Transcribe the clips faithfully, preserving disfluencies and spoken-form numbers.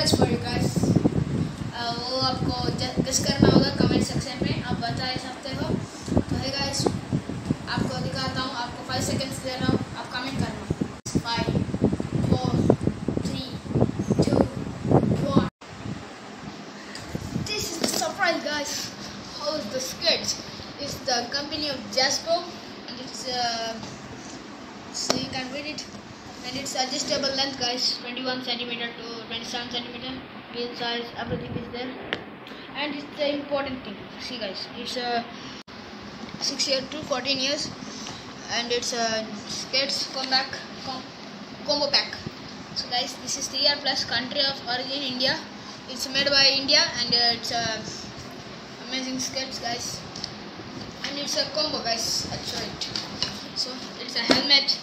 surprise for you guys. uh, वो आपको guess करना होगा कमेंट सेक्शन में, आप बता सकते हो। तो है गाइस, आपको दिखाता हूँ, आपको फाइव सेकेंड्स दे रहा हूँ, आप कमेंट करना। Five four three two one. This is the surprise guys. How is the sketch? It's the company of Jaspo, and it's uh, so you can read it. And it's adjustable length guys, twenty-one centimeter to twenty-seven centimeter, wheel size, everything is there. And it's the important thing, see guys, it's a six year to fourteen years, and it's a SKATES compact com combo pack. So guys, this is three year plus, country of origin India, it's made by India, and uh, it's a amazing SKATES guys, and it's a combo guys. I'll show it. So it's a helmet,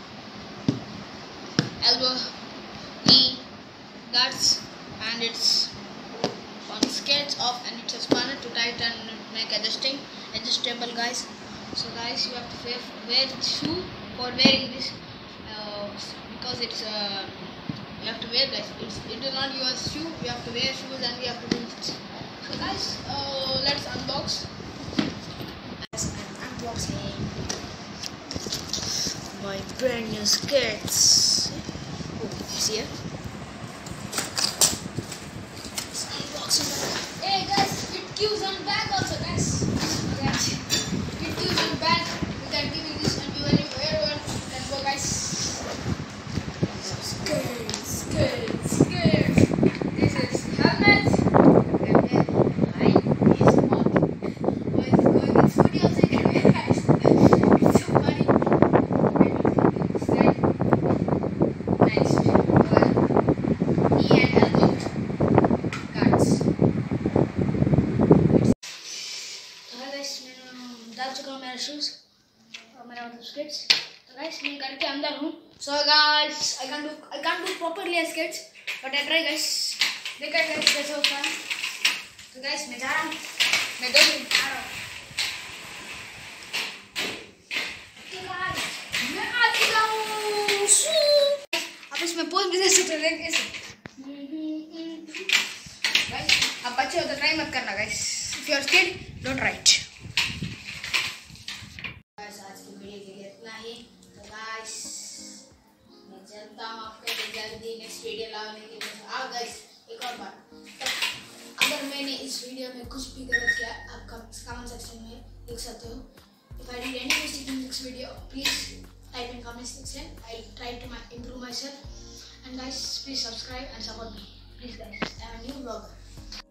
elbow, knee, guards, and it's on SKATES off, and it's a spanner to tighten and make adjusting adjustable guys. So guys, you have to wear, wear shoe for wearing this uh, because it's uh, you have to wear guys. It's it is not your shoe. You have to wear shoes, and we have to do it. So guys, uh, let's unbox. Let's unboxing my brand new SKATES. See here. Let's unbox it. Hey guys, it gives on bag also guys. Guys, it gives on bag. We can give it this and you anywhere you can go guys. SKATES, SKATES, SKATES. This is helmet. And then mine is what? What is going in studio also you can wear guys. It's so funny. Nice. डाल चुका हूँ मेरा shoes और मेरा मतलब skates. तो guys मैं घर के अंदर हूँ। So guys I can do I can do properly skates but I try guys. देखा गाइस कैसे होता है। तो गाइस मैं जा रहा हूँ, मैं दो मिनट आ रहा हूँ। तो गाइस मैं आ चुका हूँ। आप इसमें पोज भी दे सकते हो कैसे। गाइस आप बच्चे हो तो ट्राई मत करना guys. If you are skate don't try it. चलता हूँ आपके लिए जल्दी नेक्स्ट वीडियो लाने के लिए। आओ गाइस एक और बात, अगर मैंने इस वीडियो में कुछ भी गलत किया आप कमेंट सेक्शन में लिख सकते हो। If I did any mistake in this video please type in comment section, I try to improve myself, and guys please subscribe and support me please guys. I am a new vlogger.